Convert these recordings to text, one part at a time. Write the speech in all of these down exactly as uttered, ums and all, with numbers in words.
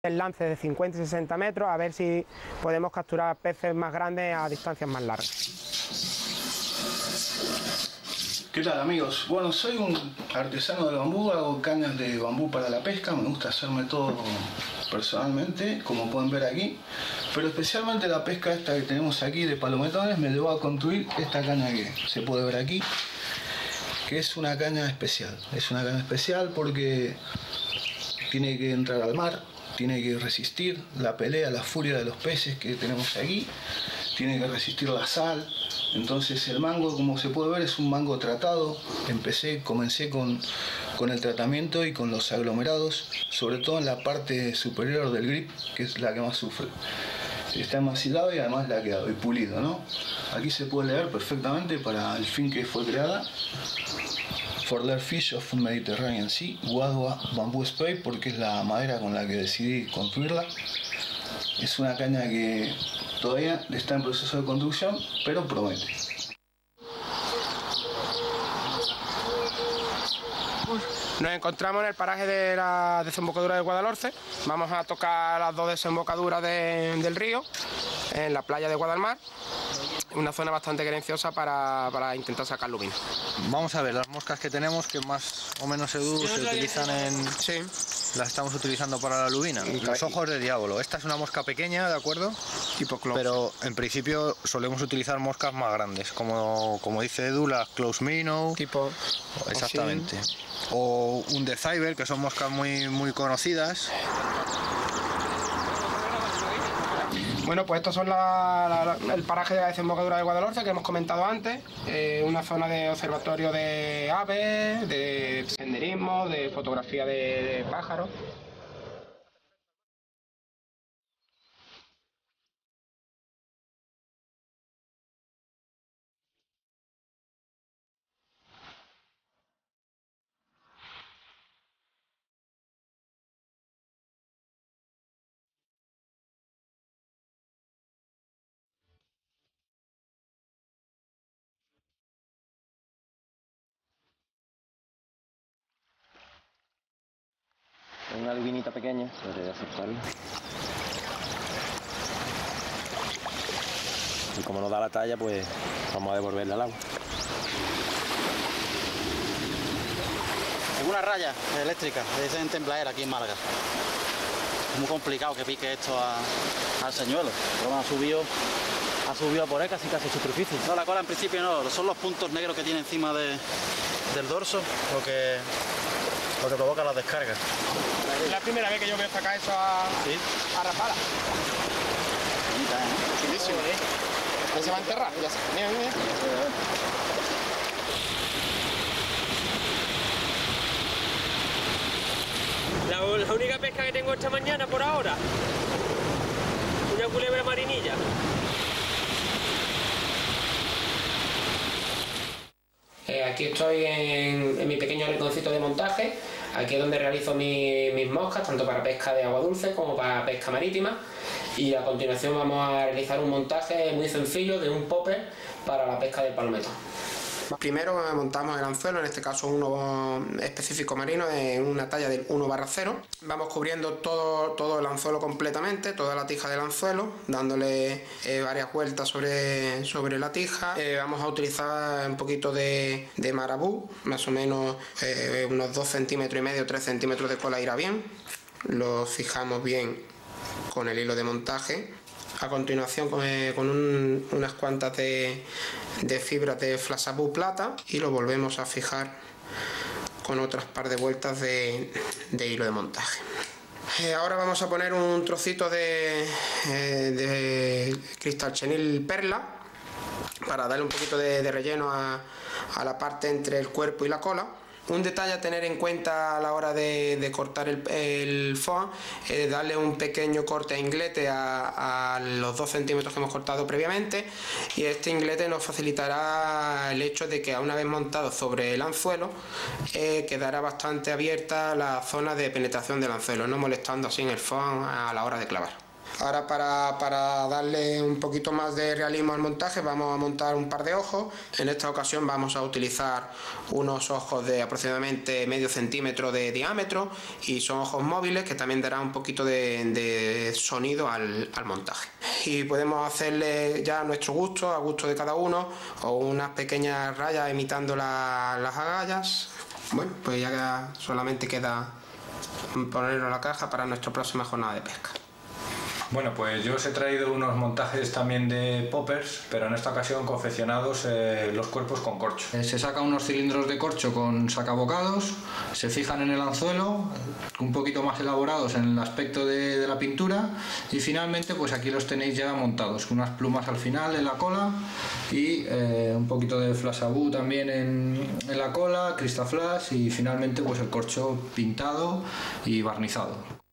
el lance de cincuenta y sesenta metros, a ver si podemos capturar peces más grandes a distancias más largas. ¿Qué tal, amigos? Bueno, soy un artesano de bambú, hago cañas de bambú para la pesca, me gusta hacerme todo personalmente, como pueden ver aquí, pero especialmente la pesca esta que tenemos aquí de palometones me llevó a construir esta caña que se puede ver aquí, que es una caña especial. Es una caña especial porque tiene que entrar al mar, tiene que resistir la pelea, la furia de los peces que tenemos aquí, tiene que resistir la sal. Entonces el mango, como se puede ver, es un mango tratado. Empecé, comencé con, con el tratamiento y con los aglomerados, sobre todo en la parte superior del grip, que es la que más sufre. Está enmasillado y además la ha quedado y pulido, ¿no? Aquí se puede leer perfectamente para el fin que fue creada. For the fish of Mediterranean Sea, Wadwa Bamboo Spray, porque es la madera con la que decidí construirla. Es una caña que todavía está en proceso de construcción, pero promete. Nos encontramos en el paraje de la desembocadura de Guadalhorce. Vamos a tocar las dos desembocaduras de, del río, en la playa de Guadalmar. Una zona bastante querenciosa para, para intentar sacar lubina. Vamos a ver las moscas que tenemos, que más o menos Edu se utilizan en... Sí. Las estamos utilizando para la lubina. Los ojos de diablo. Esta es una mosca pequeña, ¿de acuerdo? Tipo close. Pero en principio solemos utilizar moscas más grandes, como, como dice Edu, las close minnow. Tipo... Exactamente. O un de Cyber, que son moscas muy, muy conocidas. Bueno, pues estos son la, la, el paraje de la desembocadura de Guadalhorce que hemos comentado antes, eh, una zona de observatorio de aves, de senderismo, de fotografía de, de pájaros. Una lubinita pequeña, debería aceptarla. Y como no da la talla, pues vamos a devolverla al agua. Es una raya eléctrica, de en Temblaera, aquí en Málaga. Es muy complicado que pique esto a, al señuelo, pero bueno, ha subido, ha subido por ahí casi casi superficie. No, la cola en principio no, son los puntos negros que tiene encima de, del dorso lo que, lo que provoca las descargas. Es la primera vez que yo veo sacar eso a, ¿Sí? a rapala. Bonita, ¿eh? Chulísimo, ¿eh? Ahí se va a enterrar, ya se... Mira, mira. La, la única pesca que tengo esta mañana por ahora, una culebra marinilla. Eh, aquí estoy en, en mi pequeño rinconcito de montaje. Aquí es donde realizo mi, mis moscas, tanto para pesca de agua dulce como para pesca marítima. Y a continuación vamos a realizar un montaje muy sencillo de un popper para la pesca del palometón. Primero montamos el anzuelo, en este caso uno específico marino, en una talla del uno barra cero. Vamos cubriendo todo, todo el anzuelo completamente, toda la tija del anzuelo, dándole eh, varias vueltas sobre, sobre la tija. Eh, vamos a utilizar un poquito de, de marabú, más o menos eh, unos dos centímetros y medio, tres centímetros de cola irá bien. Lo fijamos bien con el hilo de montaje. A continuación con, eh, con un, unas cuantas de, de fibras de flasabú plata y lo volvemos a fijar con otras par de vueltas de, de hilo de montaje. Eh, ahora vamos a poner un trocito de, eh, de cristal chenil perla para darle un poquito de, de relleno a, a la parte entre el cuerpo y la cola. Un detalle a tener en cuenta a la hora de, de cortar el, el foam es darle un pequeño corte a inglete a, a los dos centímetros que hemos cortado previamente, y este inglete nos facilitará el hecho de que una vez montado sobre el anzuelo eh, quedará bastante abierta la zona de penetración del anzuelo, no molestando así en el foam a la hora de clavar. Ahora para, para darle un poquito más de realismo al montaje vamos a montar un par de ojos. En esta ocasión vamos a utilizar unos ojos de aproximadamente medio centímetro de diámetro y son ojos móviles que también darán un poquito de, de sonido al, al montaje. Y podemos hacerle ya a nuestro gusto, a gusto de cada uno, o unas pequeñas rayas imitando la, las agallas. Bueno, pues ya solamente queda ponerlo en la caja para nuestra próxima jornada de pesca. Bueno, pues yo os he traído unos montajes también de poppers, pero en esta ocasión confeccionados eh, los cuerpos con corcho. Eh, se sacan unos cilindros de corcho con sacabocados, se fijan en el anzuelo, un poquito más elaborados en el aspecto de, de la pintura, y finalmente pues aquí los tenéis ya montados, con unas plumas al final en la cola y eh, un poquito de flashabú también en, en la cola, cristaflash, y finalmente pues el corcho pintado y barnizado.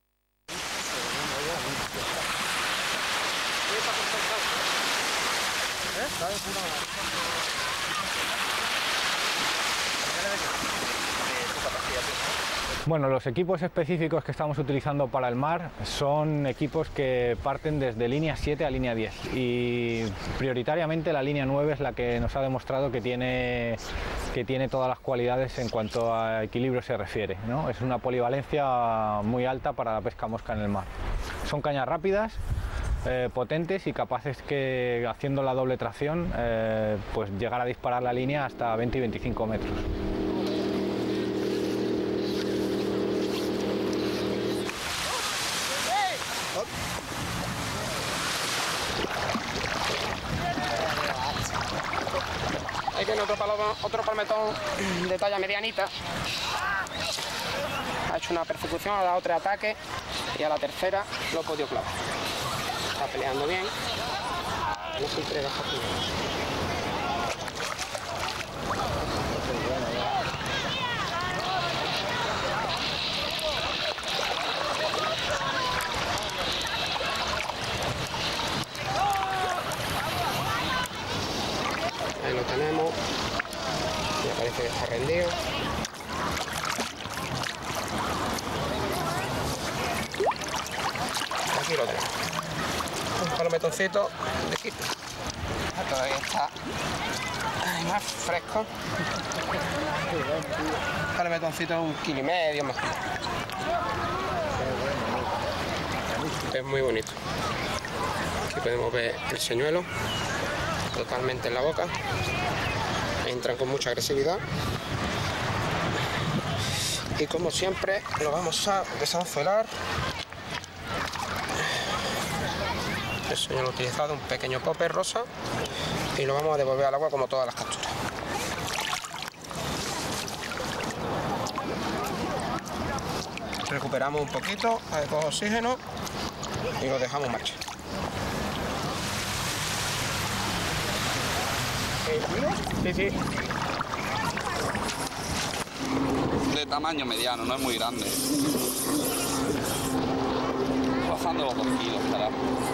Bueno, los equipos específicos que estamos utilizando para el mar son equipos que parten desde línea siete a línea diez, y prioritariamente la línea nueve es la que nos ha demostrado que tiene, que tiene todas las cualidades en cuanto a equilibrio se refiere, ¿no? Es una polivalencia muy alta para la pesca mosca en el mar. Son cañas rápidas, Eh, potentes y capaces que, haciendo la doble tracción, eh, pues llegar a disparar la línea hasta veinte y veinticinco metros. Ahí tiene otro, paloma, otro palmetón de talla medianita. Ha hecho una persecución, ha dado tres ataques y a la tercera lo he podido clavar. Está peleando bien. No se entrega fácilmente. Ahí lo tenemos. Me parece que está rendido. Aquí lo tenemos. Un palometoncito de quito. Todavía está ay, más fresco. Un palometoncito un kilo y medio más. Es muy bonito. Aquí podemos ver el señuelo totalmente en la boca. Entran con mucha agresividad. Y como siempre lo vamos a desanzuelar. El señuelo utilizado, un pequeño popper rosa, y lo vamos a devolver al agua como todas las capturas. Recuperamos un poquito, le cojo oxígeno y lo dejamos marchar. Sí, sí. De tamaño mediano, no es muy grande. Rozando los dos kilos, estará.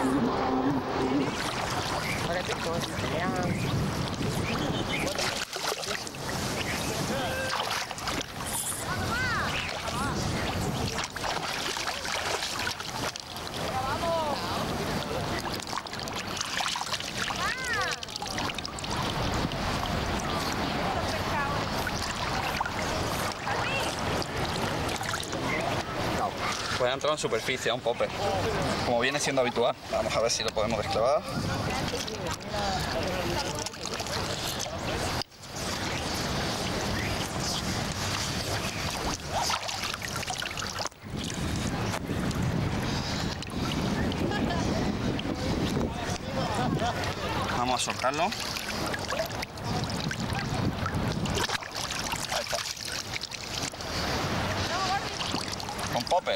Pues ha entrado en superficie a un popper, como viene siendo habitual. Vamos a ver si lo podemos desclavar. Vamos a soltarlo. Ahí está. Con popper.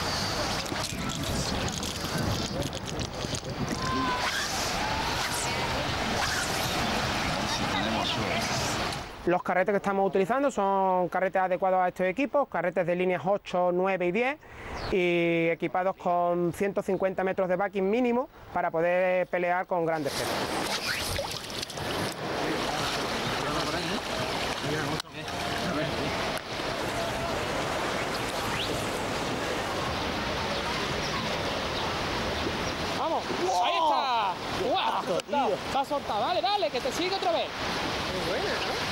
Los carretes que estamos utilizando son carretes adecuados a estos equipos, carretes de líneas ocho, nueve y diez, y equipados con ciento cincuenta metros de backing mínimo para poder pelear con grandes peces. Ahí está. ¡Guau! Te ha soltado. Te ha soltado. Dale, dale, que te sigue otra vez. Muy buena,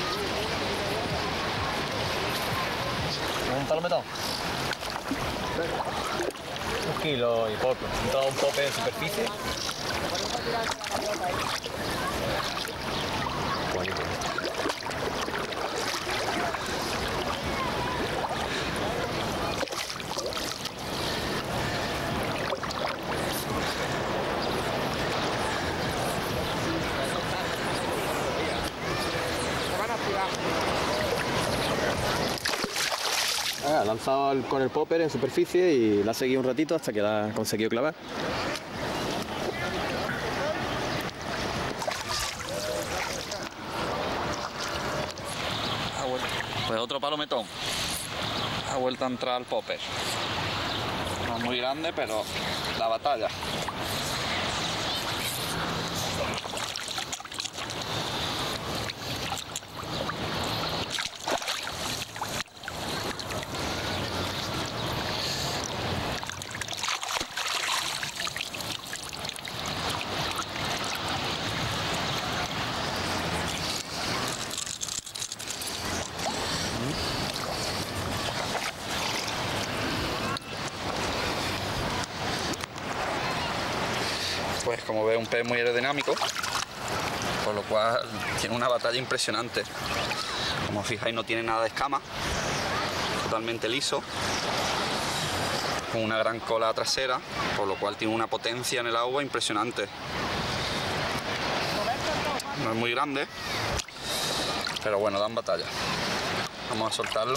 ¿no? Un palometón. Un kilo y poco. He entrado un pope en superficie. Bonito. Ha lanzado al- con el popper en superficie y la ha seguido un ratito hasta que la ha conseguido clavar. Pues otro palometón. Ha vuelto a entrar al popper. No es muy grande, pero la batalla. Pues como ve, un pez muy aerodinámico, por lo cual tiene una batalla impresionante. Como os fijáis, no tiene nada de escama, totalmente liso, con una gran cola trasera, por lo cual tiene una potencia en el agua impresionante. No es muy grande, pero bueno, dan batalla. Vamos a soltarlo.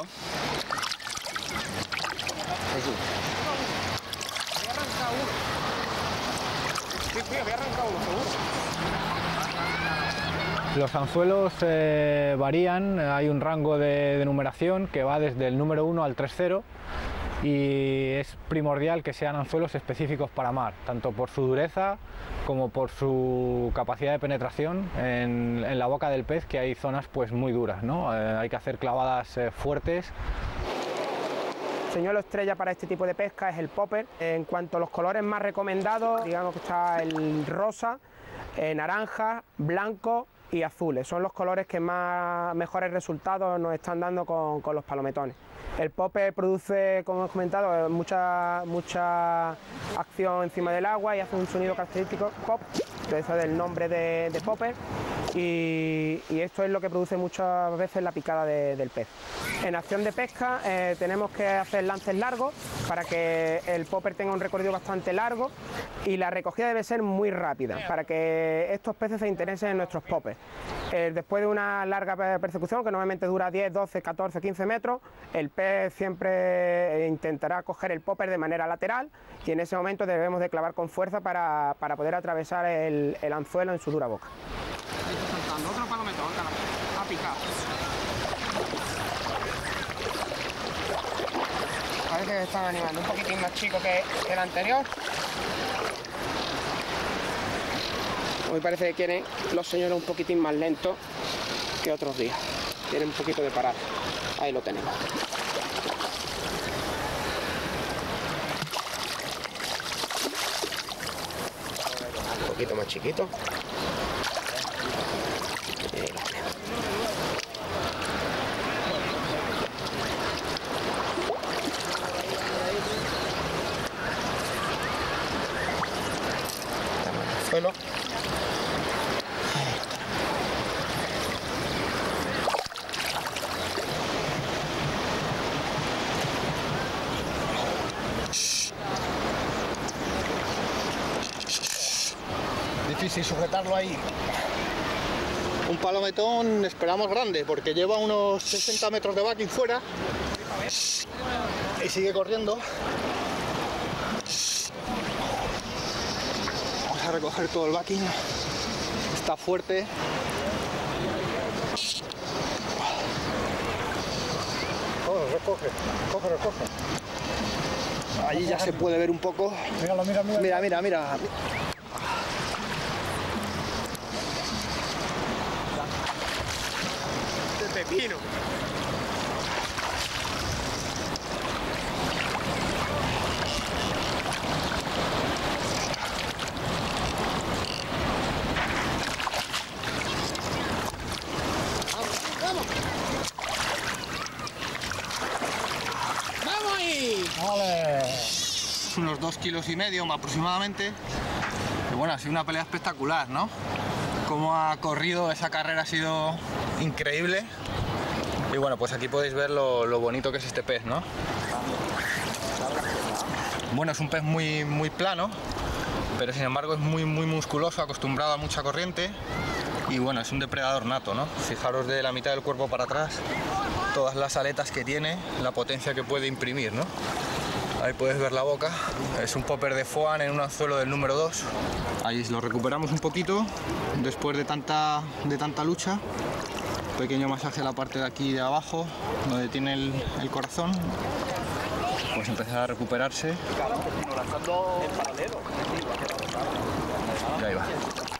Los anzuelos eh, varían, hay un rango de, de numeración que va desde el número uno al tres cero y es primordial que sean anzuelos específicos para mar, tanto por su dureza como por su capacidad de penetración en, en la boca del pez, que hay zonas pues muy duras, ¿no? Eh, hay que hacer clavadas eh, fuertes. El señuelo estrella para este tipo de pesca es el popper. En cuanto a los colores más recomendados, digamos que está el rosa, eh, naranja, blanco y azules. Son los colores que más mejores resultados nos están dando con, con los palometones. El popper produce, como hemos comentado, mucha, mucha acción encima del agua y hace un sonido característico, pop, de eso del nombre de, de popper, y, y esto es lo que produce muchas veces la picada de, del pez. En acción de pesca eh, tenemos que hacer lances largos para que el popper tenga un recorrido bastante largo y la recogida debe ser muy rápida para que estos peces se interesen en nuestros poppers. Eh, después de una larga persecución, que normalmente dura diez, doce, catorce, quince metros, el pez siempre intentará coger el popper de manera lateral y en ese momento debemos de clavar con fuerza para, para poder atravesar el, el anzuelo en su dura boca. Otro palometón, ha picado. Parece que están animando un poquitín más chico que, que el anterior. Hoy parece que quieren los señores un poquitín más lentos que otros días. Tienen un poquito de parada. Ahí lo tenemos. Un poquito más chiquito. Ahí lo tenemos. Suelo. Difícil sujetarlo ahí. Un palometón esperamos grande porque lleva unos sesenta metros de backing fuera y sigue corriendo. Vamos a recoger todo el backing. Está fuerte. Oh, recoge, recoge, recoge. Allí ya se puede ver un poco. Míralo, mira, mira, mira, mira, mira. De pepino. kilos y medio aproximadamente. Y bueno, ha sido una pelea espectacular, ¿no? Cómo ha corrido esa carrera ha sido increíble. Y bueno, pues aquí podéis ver lo, lo bonito que es este pez, ¿no? Bueno, es un pez muy, muy plano, pero sin embargo es muy, muy musculoso, acostumbrado a mucha corriente. Y bueno, es un depredador nato, ¿no? Fijaros de la mitad del cuerpo para atrás, todas las aletas que tiene, la potencia que puede imprimir, ¿no? Ahí puedes ver la boca. Es un popper de foan en un anzuelo del número dos. Ahí lo recuperamos un poquito después de tanta, de tanta lucha. Pequeño masaje a la parte de aquí de abajo, donde tiene el, el corazón. Pues empezar a recuperarse. Y ahí va.